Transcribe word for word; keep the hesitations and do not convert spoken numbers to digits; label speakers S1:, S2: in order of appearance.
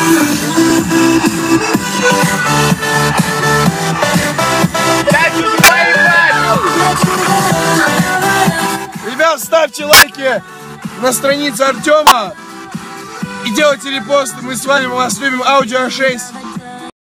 S1: Ребят, ставьте лайки на странице Артема и делайте репосты. Мы с вами, мы вас любим. Аудио шесть.